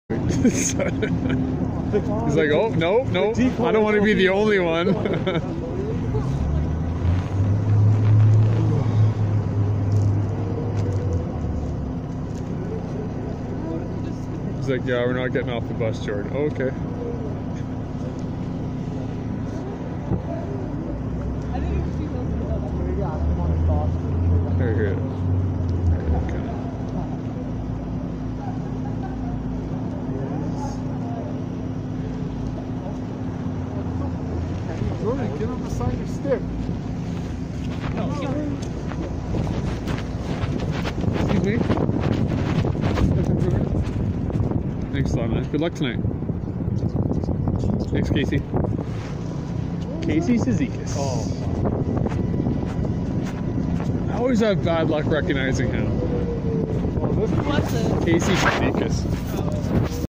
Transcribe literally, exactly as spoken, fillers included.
He's like, oh, no, no, I don't want to be the only one. He's like, yeah, we're not getting off the bus, Jordan. Oh, okay. There he is. Jordan, get on the side of your stick. Excuse me. Thanks a lot, man. Good luck tonight. Thanks, Casey. Casey Cizikas. Oh. I always have bad luck recognizing him. Well, this What's it? Casey Cizikas.